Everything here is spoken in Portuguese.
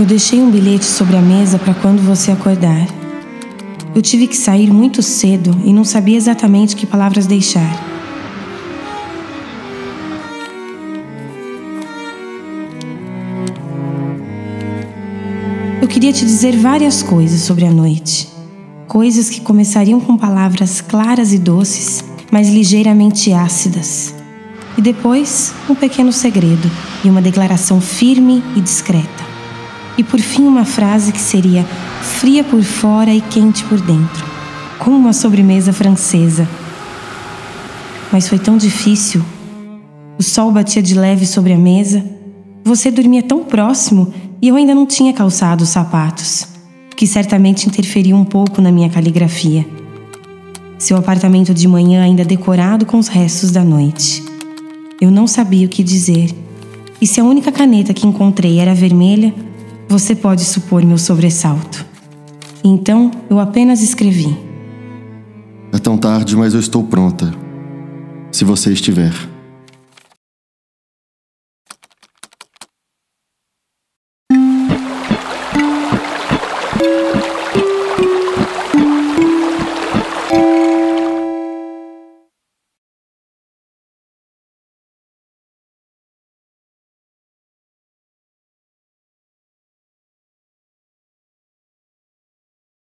deixei um bilhete sobre a mesa para quando você acordar. Eu tive que sair muito cedo e não sabia exatamente que palavras deixar. Eu queria te dizer várias coisas sobre a noite. Coisas que começariam com palavras claras e doces, mas ligeiramente ácidas. E depois, um pequeno segredo e uma declaração firme e discreta. E por fim uma frase que seria fria por fora e quente por dentro, como uma sobremesa francesa. Mas foi tão difícil. O sol batia de leve sobre a mesa. Você dormia tão próximo e eu ainda não tinha calçado os sapatos, o que certamente interferiu um pouco na minha caligrafia. Seu apartamento de manhã ainda decorado com os restos da noite. Eu não sabia o que dizer. E se a única caneta que encontrei era vermelha, você pode supor meu sobressalto. Então, eu apenas escrevi: É tão tarde, mas eu estou pronta. Se você estiver.